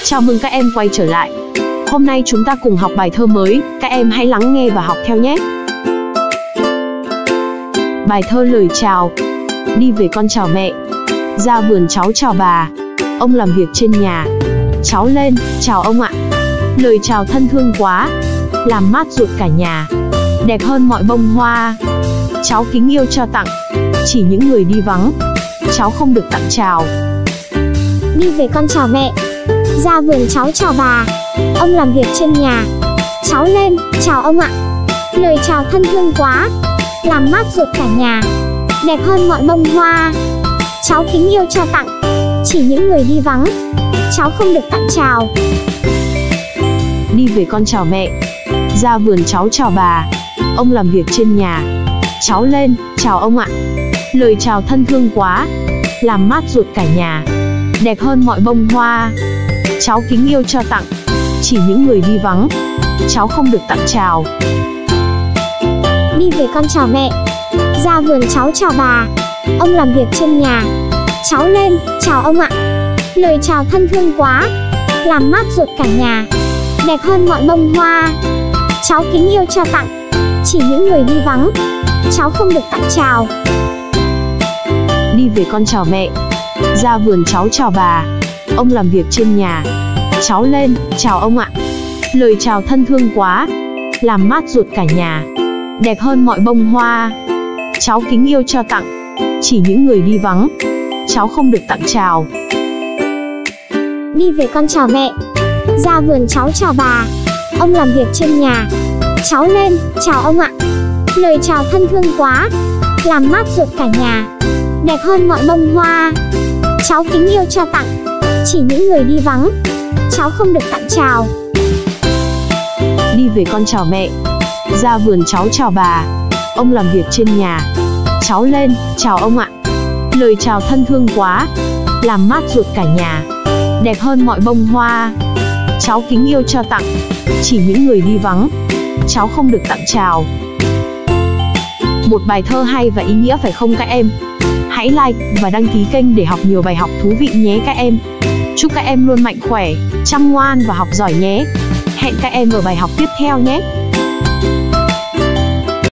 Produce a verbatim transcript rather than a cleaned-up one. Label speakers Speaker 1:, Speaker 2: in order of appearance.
Speaker 1: Chào mừng các em quay trở lại. Hôm nay chúng ta cùng học bài thơ mới, các em hãy lắng nghe và học theo nhé. Bài thơ lời chào. Đi về con chào mẹ, ra vườn cháu chào bà, ông làm việc trên nhà. Cháu lên, chào ông ạ. Lời chào thân thương quá, làm mát ruột cả nhà, đẹp hơn mọi bông hoa. Cháu kính yêu cho tặng, chỉ những người đi vắng, cháu không được tặng chào.
Speaker 2: Đi về con chào mẹ, ra vườn cháu chào bà, ông làm việc trên nhà. Cháu lên, chào ông ạ. Lời chào thân thương quá, làm mát ruột cả nhà, đẹp hơn mọi bông hoa. Cháu kính yêu cho tặng, chỉ những người đi vắng, cháu không được tặng chào.
Speaker 1: Đi về con chào mẹ, ra vườn cháu chào bà, ông làm việc trên nhà. Cháu lên, chào ông ạ. Lời chào thân thương quá, làm mát ruột cả nhà, đẹp hơn mọi bông hoa. Cháu kính yêu cho tặng, chỉ những người đi vắng, cháu không được tặng chào.
Speaker 2: Đi về con chào mẹ, ra vườn cháu chào bà, ông làm việc trên nhà. Cháu lên, chào ông ạ. Lời chào thân thương quá, làm mát ruột cả nhà, đẹp hơn mọi bông hoa. Cháu kính yêu cho tặng, chỉ những người đi vắng, cháu không được tặng chào.
Speaker 1: Đi về con chào mẹ, ra vườn cháu chào bà, ông làm việc trên nhà. Cháu lên, chào ông ạ. Lời chào thân thương quá, làm mát ruột cả nhà, đẹp hơn mọi bông hoa. Cháu kính yêu cho tặng, chỉ những người đi vắng, cháu không được tặng chào.
Speaker 2: Đi về con chào mẹ, ra vườn cháu chào bà, ông làm việc trên nhà. Cháu lên, chào ông ạ. Lời chào thân thương quá, làm mát ruột cả nhà, đẹp hơn mọi bông hoa. Cháu kính yêu cho tặng, chỉ những người đi vắng, cháu không được tặng chào.
Speaker 1: Đi về con chào mẹ, ra vườn cháu chào bà, ông làm việc trên nhà. Cháu lên, chào ông ạ. Lời chào thân thương quá, làm mát ruột cả nhà, đẹp hơn mọi bông hoa. Cháu kính yêu cho tặng, chỉ những người đi vắng, cháu không được tặng chào. Một bài thơ hay và ý nghĩa phải không các em? Hãy like và đăng ký kênh để học nhiều bài học thú vị nhé các em. Chúc các em luôn mạnh khỏe, chăm ngoan và học giỏi nhé. Hẹn các em ở bài học tiếp theo nhé.